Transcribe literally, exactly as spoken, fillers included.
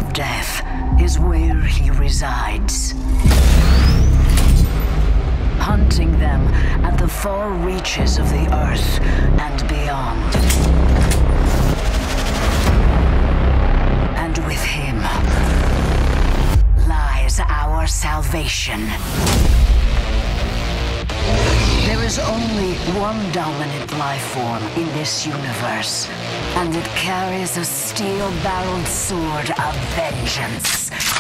of death is where he resides. Hunting them at the far reaches of the earth and beyond. And with him lies our salvation. There is only one dominant life form in this universe, and it carries a steel-barreled sword of vengeance.